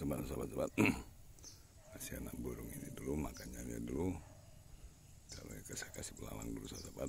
Sobat-sobat, kasih anak burung ini dulu, makannya dulu. Kalau saya kasih belalang dulu sobat.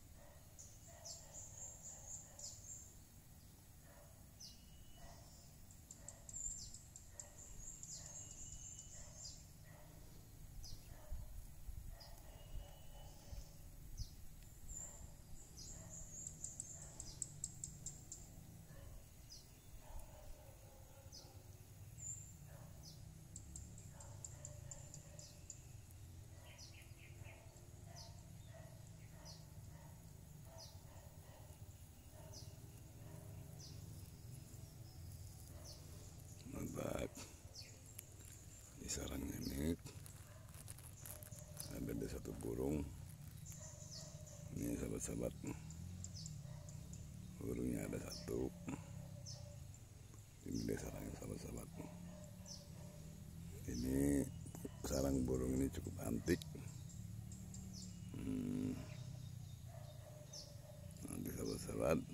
Di sarangnya ini ada satu burung. Ini sahabat-sahabat, burungnya ada satu. Ini dia sarangnya sahabat-sahabat. Ini sarang burung ini cukup antik. Nanti sahabat-sahabat